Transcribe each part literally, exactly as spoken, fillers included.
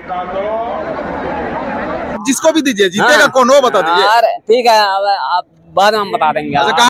जिसको भी दीजिए, जीतेगा हाँ। कौन वो बता दीजिए। ठीक है, अब आप बाद में हम बता देंगे।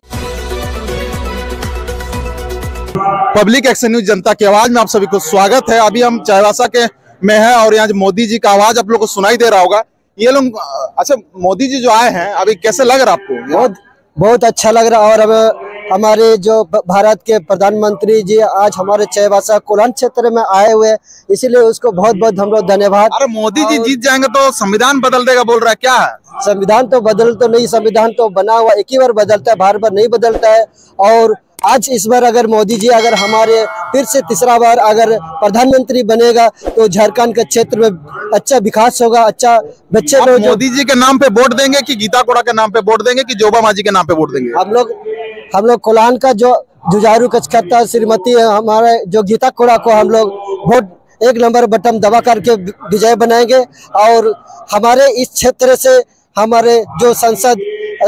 पब्लिक एक्शन न्यूज जनता की आवाज में आप सभी को स्वागत है। अभी हम चाईबासा के में है और यहाँ मोदी जी का आवाज आप लोग को सुनाई दे रहा होगा। ये लोग अच्छा, मोदी जी जो आए हैं अभी कैसे लग रहा आपको? बहुत बहुत अच्छा लग रहा। और अब हमारे जो भारत के प्रधानमंत्री जी आज हमारे चाईबासा कोल्हान क्षेत्र में आए हुए, इसीलिए उसको बहुत बहुत हम लोग धन्यवाद। अरे मोदी जी जीत जाएंगे तो संविधान बदल देगा बोल रहा है, क्या है? संविधान तो बदल तो नहीं, संविधान तो बना हुआ एक ही बार बदलता है, बार बार नहीं बदलता है। और आज इस बार अगर मोदी जी अगर हमारे फिर से तीसरा बार अगर प्रधानमंत्री बनेगा तो झारखंड के क्षेत्र में अच्छा विकास होगा। अच्छा बच्चे लोग मोदी जी के नाम पे वोट देंगे कि गीता कोड़ा के नाम पे वोट देंगे कि जोबा मांझी के नाम पे वोट देंगे? हम लोग हम लोग कोल्हान का जो जुझारू कचकत्ता श्रीमती हमारे जो गीता कोड़ा को हम लोग वोट एक नंबर बटन दबा करके विजय बनाएंगे। और हमारे इस क्षेत्र से हमारे जो संसद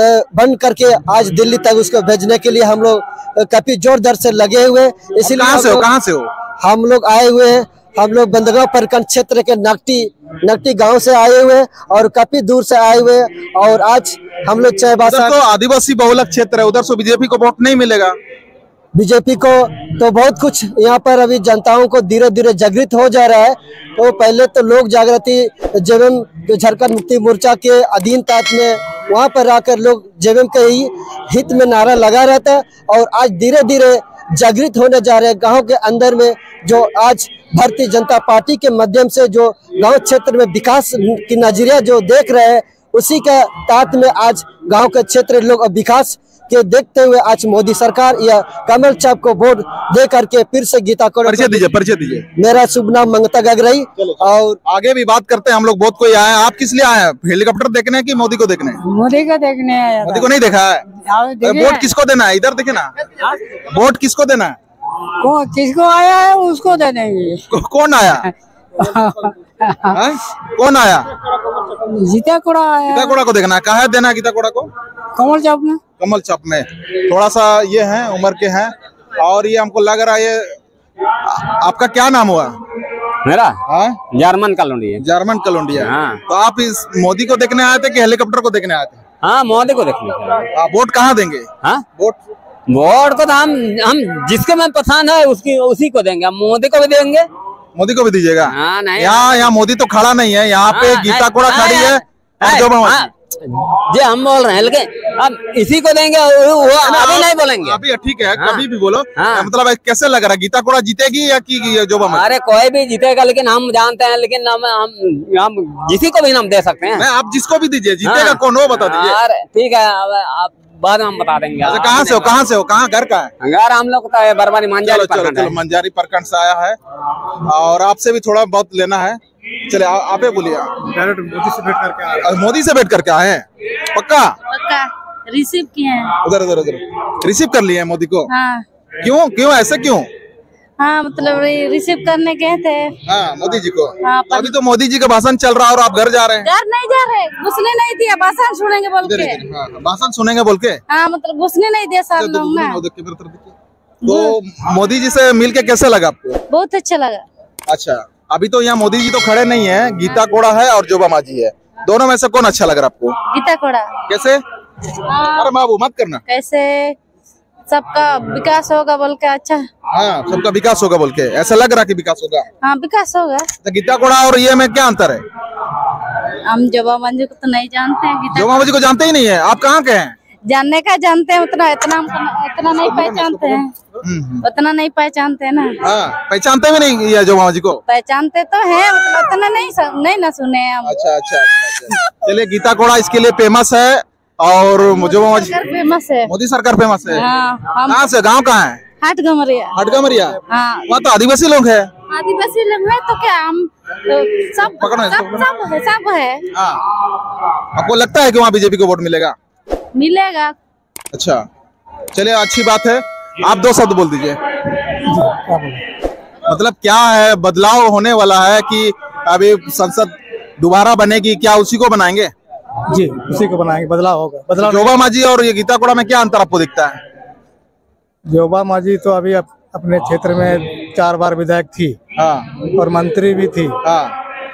बन करके आज दिल्ली तक उसको भेजने के लिए हम लोग काफी जोरदार से लगे हुए। इसीलिए कहाँ से हो कहाँ से हो? हम लोग आए हुए हैं, हम लोग बंदगांव प्रखंड क्षेत्र के नकटी नकटी गांव से आए हुए और काफी दूर से आए हुए। और आज हम लोग चाईबासा तो आदिवासी बहुल क्षेत्र है, उधर से बीजेपी को वोट नहीं मिलेगा। बीजेपी को तो बहुत कुछ यहाँ पर अभी जनताओं को धीरे धीरे जागृत हो जा रहा है। तो पहले तो लोग जागृति जेएम झारखंड मुक्ति मोर्चा के अधीन तहत में वहाँ पर आकर लोग जेएम के ही हित में नारा लगा रहा था। और आज धीरे धीरे जागृत होने जा रहे हैं गाँव के अंदर में। जो आज भारतीय जनता पार्टी के माध्यम से जो गांव क्षेत्र में विकास की नजरिया जो देख रहे हैं, उसी के तहत में आज गांव के क्षेत्र लोग विकास के देखते हुए आज मोदी सरकार या कमल छाप को वोट दे करके फिर से गीता कोड़ा। परिचय दीजिए, परिचय दीजिए। मेरा शुभ नाम मंगता गगरई। और आगे भी बात करते हैं, हम लोग बहुत कोई आए हैं। आप किस लिए आए हैं? हेलीकॉप्टर देखने की मोदी को देखने? मोदी को देखने आया। मोदी को नहीं देखा है? वोट किसको देना है? इधर देखे ना, वोट किसको देना है? को, किसको आया है उसको दे देंगे। कौन आया? कौन आया? गीता कोड़ा आया। गीता कोड़ा को देखना है। कहाँ है देना है गीता कोड़ा को? कमल छाप में। कमल छाप में। थोड़ा सा ये है उम्र के हैं और ये हमको लग रहा है ये आपका क्या नाम हुआ? मेरा हाँ जर्मन कलोंडिया। जर्मन कलोंडिया। हाँ। तो आप इस मोदी को देखने आए थे कि हेलीकॉप्टर को देखने आए थे? हाँ, मोदी को देखने। आप वोट कहाँ देंगे? हाँ, वोट वोट को तो हम हम जिसके में पसंद है उसकी उसी को देंगे। हम मोदी को भी देंगे। मोदी को भी दीजिएगा? हाँ, नहीं यहाँ यहाँ मोदी तो खड़ा नहीं है, यहाँ पे हाँ, गीता कोड़ा खड़ी है और जोबा मांझी। जी हम बोल रहे हैं, लेकिन अब इसी को देंगे, वो अभी नहीं बोलेंगे। अभी ठीक है, हाँ, कभी भी बोलो। हाँ, मतलब कैसे लग रहा है, गीता कोड़ा जीतेगी या कि जोबा मांझी? अरे कोई भी जीतेगा, लेकिन हम जानते हैं, लेकिन हम हम, हम जिसी को भी नाम दे सकते हैं। आप जिसको भी दीजिए, जीतेगा कौन वो बता दीजिए। अरे ठीक है, अब आप बाद में हम बता देंगे। अच्छा, कहाँ से हो कहाँ से हो कहाँ घर का है? घर हम लोग तो बरवानी मंजारी प्रखंड है। मंजारी प्रखंड से आया है और आपसे भी थोड़ा बहुत लेना है। चले आप ही बोलिए। मोदी से भेंट करके आए। मोदी से भेंट करके आए हैं? पक्का पक्का रिसीव किए हैं। उधर उधर उधर रिसीव कर लिए हैं मोदी को? हाँ। क्यों क्यों ऐसे क्यों? हाँ, मतलब रिसीव करने गए थे। हाँ, मोदी जी को। हाँ, तो अभी तो मोदी जी का भाषण चल रहा है और आप घर जा रहे हैं? घर नहीं जा रहे, घुसने नहीं दिया, भाषण सुनेंगे बोल के। हाँ, भाषण सुनेंगे बोल के। हाँ, मतलब घुसने नहीं दिया सब लोग ना। तो मोदी जी से मिलके कैसे लगा आपको? बहुत अच्छा लगा। अच्छा, अभी तो यहाँ मोदी जी तो खड़े नहीं है, गीता कोड़ा है और जोबा मांझी है। दोनों में से कौन अच्छा लग रहा है आपको? गीता कोड़ा। कैसे? अरे बाबू मत करना। कैसे सबका विकास होगा बोल के। अच्छा, हाँ, सबका विकास होगा बोल के ऐसा लग रहा है कि विकास होगा। हाँ, विकास होगा। तो गीता कोड़ा और ये में क्या अंतर है? हम जोबा मांझी को तो नहीं जानते हैं। गीता जोबा मांझी को जानते ही नहीं है। आप कहाँ के हैं? जानने का जानते हैं, उतना इतना इतना नहीं पहचानते हैं, उतना नहीं पहचानते हैं ना। हाँ, पहचानते भी नहीं ये जोबा मांझी को? पहचानते तो है, मतलब उतना नहीं नहीं ना सुने हम। अच्छा अच्छा अच्छा। चलिए, गीता कोड़ा इसके लिए फेमस है और जोबा मांझी फेमस है। मोदी सरकार फेमस है। हाँ, कहाँ से? गाँव कहाँ है? हाट गमरिया। हाट गमरिया। हाँ, वहाँ तो आदिवासी लोग है। आदिवासी लोग है तो क्या हम तो सब सब सब है, सब है। हाँ, आपको लगता है कि वहाँ बीजेपी को वोट मिलेगा? मिलेगा। अच्छा, चलिए अच्छी बात है। आप दो शब्द बोल दीजिए। मतलब क्या है, बदलाव होने वाला है कि अभी संसद दोबारा बनेगी, क्या उसी को बनाएंगे? जी, उसी को बनाएंगे, बदलाव होगा। बदलाव जोबा मांझी और ये गीता कोड़ा में क्या अंतर आपको दिखता है? जोबा मांझी तो अभी अप, अपने क्षेत्र में चार बार विधायक थी। हाँ। और मंत्री भी थी। हाँ।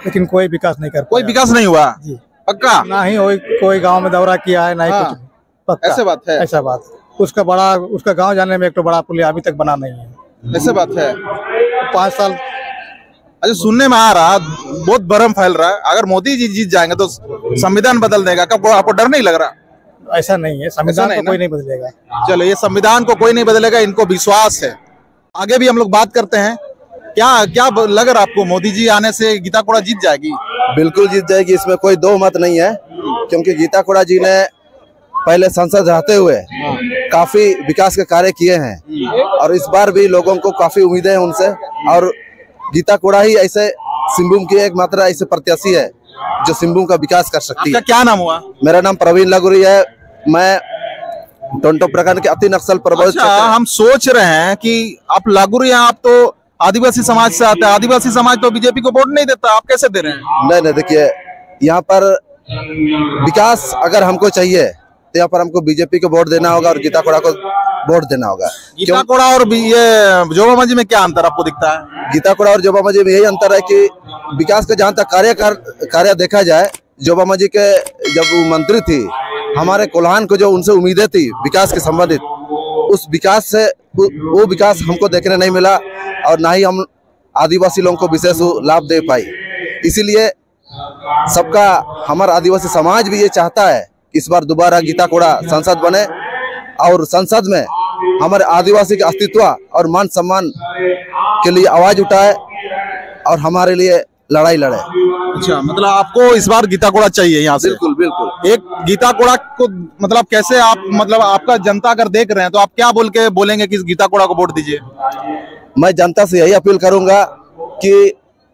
लेकिन कोई विकास नहीं कर कोई पाया। विकास नहीं हुआ जी। पक्का? ना ही कोई कोई गांव में दौरा किया है, ना ही हाँ, कुछ पक्का। ऐसे बात है? ऐसा बात। उसका बड़ा उसका गांव जाने में एक तो बड़ा पुल अभी तक बना नहीं है। ऐसे बात है? पाँच साल अच्छा, सुनने में आ रहा बहुत भरम फैल रहा है, अगर मोदी जी जीत जाएंगे तो संविधान बदल देगा। कब आपको डर नहीं लग रहा? ऐसा नहीं है, संविधान नहीं को ना? कोई नहीं बदलेगा। चलो, ये संविधान को कोई नहीं बदलेगा, इनको विश्वास है। आगे भी हम लोग बात करते हैं। क्या क्या लग रहा है आपको, मोदी जी आने से गीता कोड़ा जीत जाएगी? बिल्कुल जीत जाएगी, इसमें कोई दो मत नहीं है। क्योंकि गीता कोड़ा जी ने पहले संसद रहते हुए काफी विकास के कार्य किए हैं और इस बार भी लोगों को काफी उम्मीदें हैं उनसे। और गीता कोड़ा ही ऐसे सिंहभूम की एकमात्र ऐसे प्रत्याशी है जो सिंहभूम का विकास कर सकती है। आपका क्या नाम हुआ? मेरा नाम प्रवीण लागुरी है। मैं टोंटो प्रखंड के अति नक्सल प्रभावित अच्छा, हम सोच रहे हैं कि आप लागुरी हैं, आप तो आदिवासी समाज से आते हैं। आदिवासी समाज तो बीजेपी को वोट नहीं देता, आप कैसे दे रहे हैं? नहीं नहीं, देखिए यहाँ पर विकास अगर हमको चाहिए तो यहाँ पर हमको बीजेपी को वोट देना होगा और गीता कोड़ा को वोट देना होगा। गीता कोड़ा और भी ये जोबा मांझी में क्या अंतर आपको दिखता है? गीता कोड़ा और जोबा मांझी में यही अंतर है कि विकास का जहाँ तक कार्य कार्य देखा जाए, जोबा मांझी के जब वो मंत्री थी, हमारे कोल्हान को जो उनसे उम्मीदें थी विकास के संबंधित, उस विकास से वो विकास हमको देखने नहीं मिला और ना ही हम आदिवासी लोगों को विशेष लाभ दे पाई। इसीलिए सबका हमारा आदिवासी समाज भी ये चाहता है कि इस बार दोबारा गीता कोड़ा संसद बने और संसद में हमारे आदिवासी के अस्तित्व और मान सम्मान के लिए आवाज उठाए और हमारे लिए लड़ाई लड़े। अच्छा, मतलब आपको इस बार गीता कोड़ा चाहिए यहाँ से? बिल्कुल बिल्कुल। एक गीता कोड़ा को मतलब कैसे आप, मतलब आपका जनता अगर देख रहे हैं तो आप क्या बोल के बोलेंगे कि इस गीता कोड़ा को वोट दीजिए? मैं जनता से यही अपील करूंगा कि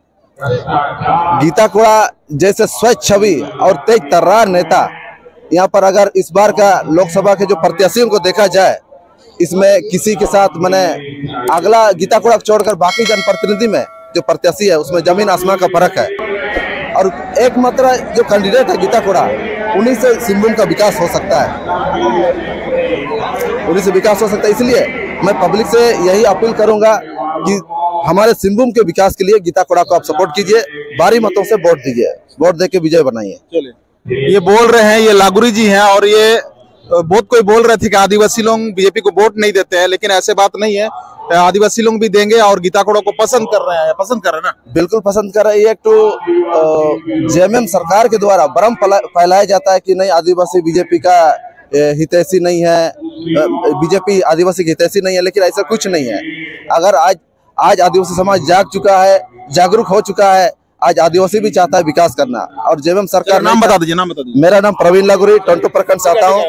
गीता कोड़ा जैसे स्वच्छ छवि और तेज तर्रार नेता, यहाँ पर अगर इस बार का लोकसभा के जो प्रत्याशियों को देखा जाए, इसमें किसी के साथ मैंने अगला गीता कोड़ा छोड़कर बाकी जनप्रतिनिधि में जो प्रत्याशी है उसमें जमीन आसमान का फर्क है। और एकमात्र जो कैंडिडेट है गीता कोड़ा, उन्हीं से सिंहभूम का विकास हो सकता है, उन्हीं से विकास हो सकता है। इसलिए मैं पब्लिक से यही अपील करूंगा कि हमारे सिंहभूम के विकास के लिए गीता कोड़ा को आप सपोर्ट कीजिए, भारी मतों से वोट दीजिए, वोट देके विजय बनाइए। ये बोल रहे हैं, ये लागुरी जी हैं, और ये बहुत कोई बोल रहे थे कि आदिवासी लोग बीजेपी को वोट नहीं देते हैं, लेकिन ऐसे बात नहीं है। आदिवासी लोग भी देंगे और गीता कोड़ा को पसंद कर रहे हैं। पसंद कर रहे हैं ना? बिल्कुल पसंद कर रहे हैं। एक तो जेएमएम सरकार के द्वारा भ्रम फैलाया जाता है कि नहीं, आदिवासी बीजेपी का हितैषी नहीं है, बीजेपी आदिवासी की हितैषी नहीं है, लेकिन ऐसा कुछ नहीं है। अगर आज आज आदिवासी समाज जाग चुका है, जागरूक हो चुका है, आज आदिवासी भी चाहता है विकास करना और जेएमएम सरकार। नाम बता दीजिए, नाम बता दीजिए। मेरा नाम प्रवीण लागुरी, टोंटो प्रखंड से आता हूँ।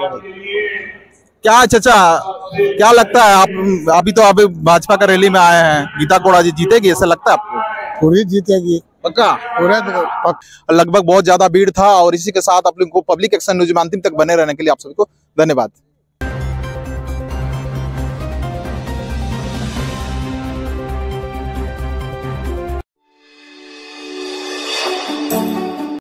क्या चाचा, क्या लगता है आप, अभी तो अभी भाजपा का रैली में आए हैं, गीता कोड़ा जी जीतेगी ऐसा लगता है आपको? पूरी जीतेगी पक्का? पूरा लगभग बहुत ज्यादा भीड़ था। और इसी के साथ आप लोगों को पब्लिक एक्शन न्यूज में अंतिम तक बने रहने के लिए आप सभी को धन्यवाद।